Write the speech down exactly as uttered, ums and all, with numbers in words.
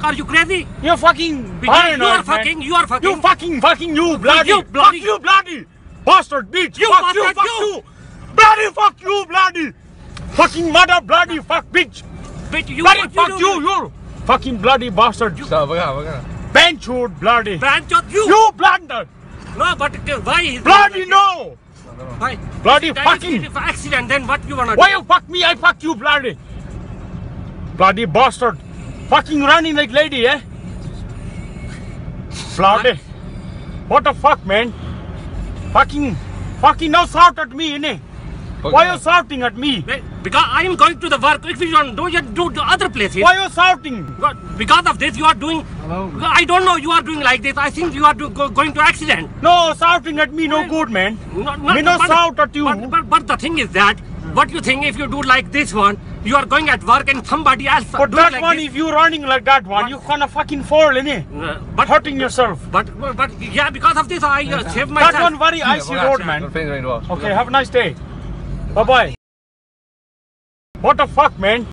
Are you crazy? You're fucking You are paranoid, fucking. man. You are fucking. You fucking fucking you bloody. You bloody- Fuck you bloody. Bastard bitch. You fuck you. bastard, Fuck you. you. Bloody fuck you bloody. Fucking mother bloody fuck bitch. Bitch, you. Bloody what fuck do? you. You. Fucking bloody bastard. Sawa, baga, baga. Benchwood bloody. Branchot, you. You blunder. No, but uh, why? is- Bloody no. Why? Bloody That fucking. is accident. Then what you wanna do? Why you fuck me? I fuck you bloody. Bloody bastard. Fucking running like lady, eh? Bloody. What the fuck, man? Fucking. Fucking now shout at me, innit? Why are you shouting at me? Because I am going to the work. If you don't do, you do to other places. Why are you shouting? Because of this, you are doing. Hello. I don't know. You are doing like this. I think you are do, go, going to accident. No, shouting at me no good, man. No, Me no but- shout at you. But, but, but the thing is that, what you think if you do like this one, you are going at work and somebody else. But do that like one, this. if you running like that one, But- you gonna fucking fall, innit? Uh, but Hurting yourself. But, but but yeah, because of this, I uh, saved myself. That one very icy Baga, road, your man. friends are going to watch. Okay, have a nice day. Bye bye. What the fuck, man?